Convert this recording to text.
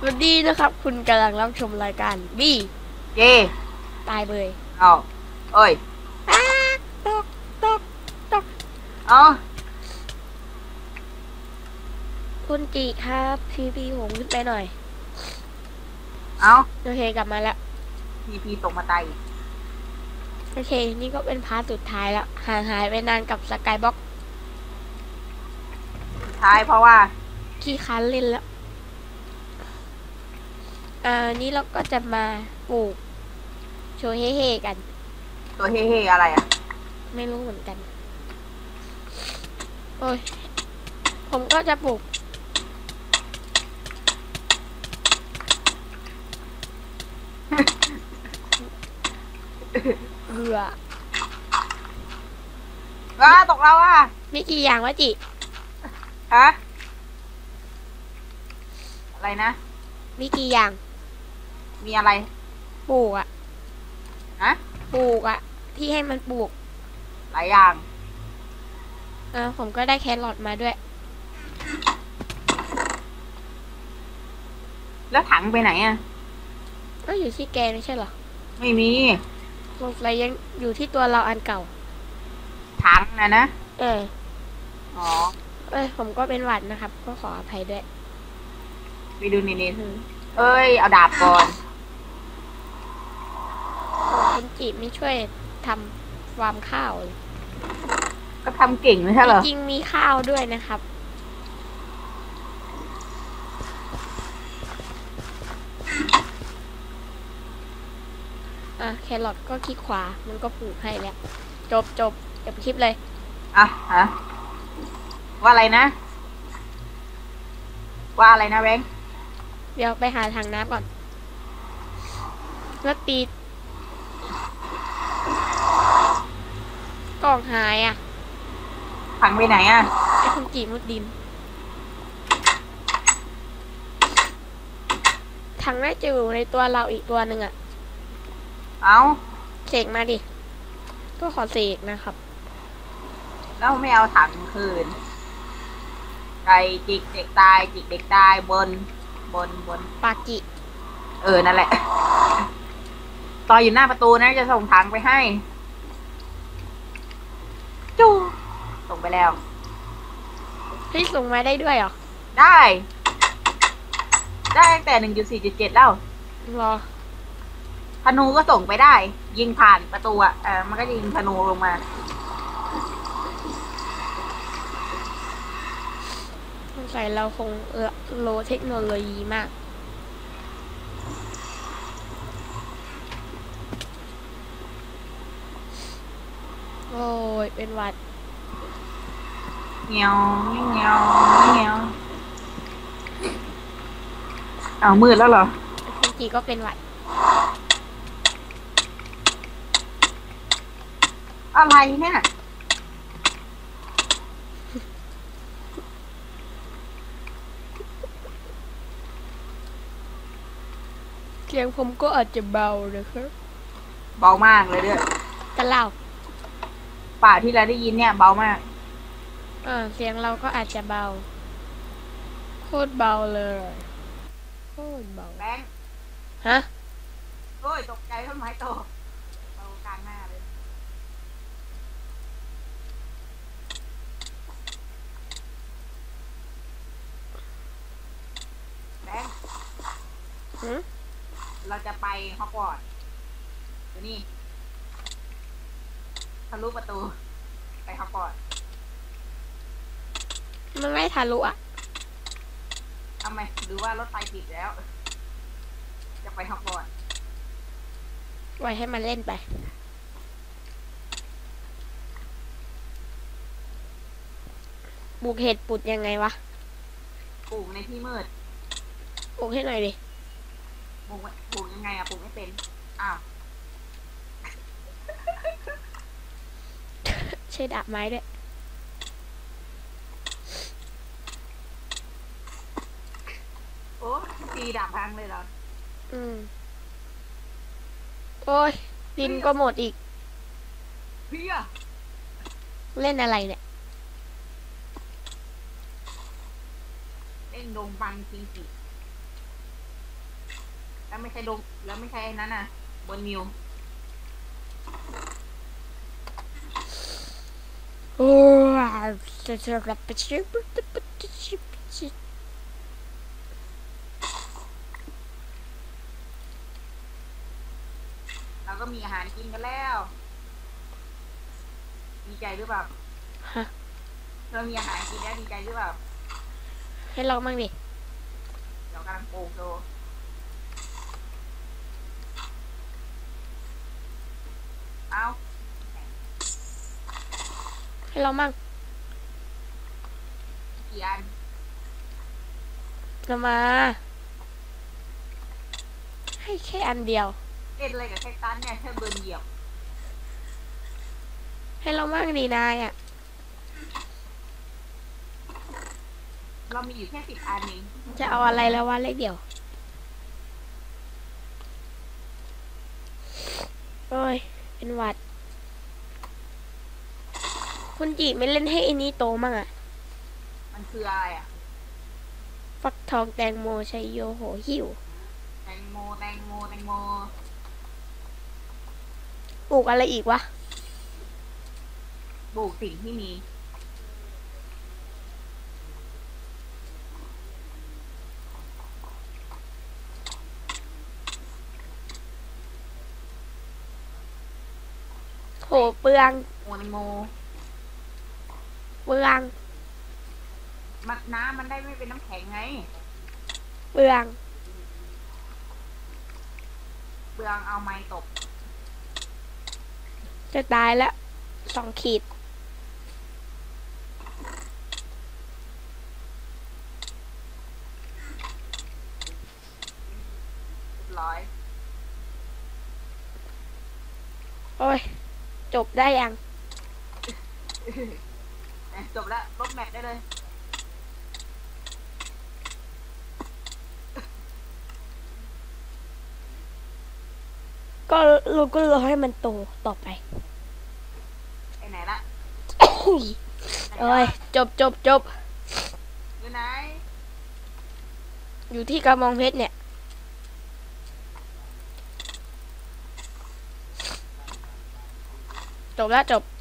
วันนี้นะครับคุณกำลังรับชมรายการบีเย่ตายเบยเอาเอ้ยอ้าตกตกตกเอาคุณจีครับพีผมขึ้นไปหน่อยเอาโอเคกลับมาแล้วพีตกมาตายอีกโอเคนี่ก็เป็นพาร์ทสุดท้ายแล้วห่างหายไปนานกับสกายบ็อกสุดท้ายเพราะว่าขี้คันเล่นแล้วนี่เราก็จะมาปลูกโชว์เฮ่ๆกันตัวเฮ่ๆอะไรอ่ะไม่รู้เหมือนกันโอ้ยผมก็จะปลูกเบื่อว้าตกเราอ่ะมีกี่อย่างวะจิฮะอะไรนะมีกี่อย่างมีอะไรปลูกอะฮะปลูกอะที่ให้มันปลูกหลายอย่างผมก็ได้แครอทมาด้วยแล้วถังไปไหนอ่ะก็อยู่ที่แกไม่ใช่เหรอไม่มีสงสัยยังอยู่ที่ตัวเราอันเก่าถังนะอ๋อผมก็เป็นหวัดนะครับก็ขออภัยด้วยไปดูนี่เอ้ยเอาดาบก่อนคุณจีไม่ช่วยทำฟาร์มข้าวเลยก็ทำเก่งไม่ใช่เหรอจริงมีข้าวด้วยนะครับแครอทก็คลิกขวามันก็ปลูกให้แล้วจบจบคลิปเลยฮะว่าอะไรนะแบงค์เดี๋ยวไปหาทางน้ำก่อนแล้วตีกล่องหายถังไปไหนอ่ะไอ้คุณจีมุดดินถังน่าจะอยู่ในตัวเราอีกตัวหนึ่งเอาเสกมาดิก็ขอเสกนะครับแล้วไม่เอาถังคืนไก่จิกเด็กตายจิกเด็กตายบนปากินั่นแหละต่ออยู่หน้าประตูนะจะส่งถังไปให้จูส่งไปแล้วพี่ส่งมาได้ด้วยเหรอได้ตั้งแต่1.4.7แล้วรอธนูก็ส่งไปได้ยิงผ่านประตูมันก็ยิงธนูลงมาใส่เราคงโลเทคโนโลยีมากโอ้ยเป็นหวัดเงี้ยวเอามืดแล้วเหรอคุณจีก็เป็นหวัดอะไรเนี่ยเสียงผมก็อาจจะเบานะครับเบามากเลยด้วยกันเล่าป่าที่เราได้ยินเนี่ยเบามากเสียงเราก็อาจจะเบาโคตรเบาเลยโคตรเบาแบงค์ฮะโอ้ยตกใจต้นไม้โตเบากลางหน้าเลยแบงค์เราจะไปฮอกวอตส์ดูนี่ทะลุประตูไปฮอกวอตส์มันไม่ทะลุทำไมหรือว่ารถไฟผิดแล้วจะไปฮอกวอตส์ไว้ให้มันเล่นไปปลูกเห็ดปุดยังไงวะปลูกในที่มืดปลูกให้หน่อยดิปลูกยังไงปลูกไม่เป็นใช้ดาบไม้ด้วยโอ้ตีดาบพังเลยเหรอโอ้ยดินก็หมดอีกพี่เล่นอะไรเนี่ยเล่นดงบังจริงแล้วไม่ใช่ลงแล้วไม่ใช่ไอ้นั้นน่ะบนนิวโอ้จะรับไปชิบชิบเราก็มีอาหารกินกันแล้วดีใจหรือเปล่าฮะเรามีอาหารกินแล้วดีใจหรือเปล่าให้ลองมั่งดิเดี๋ยวกำลังปลูกดูเอาให้ลองมั่งกี่อันจะมา ให้แค่อันเดียวเล่นอะไรกับแคคตัสเนี่ยแค่เบิร์นเหยียบให้ลองมั่งดีนายอ่ะเรามีอยู่แค่10 อันเองจะเอาอะไรแล้ววะเลขเดียว โอ้ย เป็นหวัด คุณจีไม่เล่นให้อันนี้โตมั่งอ่ะมันคืออะไรอ่ะฟักทองแตงโมชัยโยโหหิวแตงโมแตงโมแตงโมปลูกอะไรอีกวะปลูกสิ่งที่มีโหเปลืองโมแตงโมเปลืองมันน้ำมันได้ไม่เป็นน้ำแข็งไงเปลืองเปลืองเอาไม้ตบจะตายแล้ว2 ขีดเรียบร้อยโอ้ย จบได้ยังจบแล้วลบแมปได้เลยก็เราก็รอให้มันโตต่อไปไอ้ไหนละโอ้ย จบอยู่ไหนอยู่ที่กระบองเพชรเนี่ย จบแล้วจบ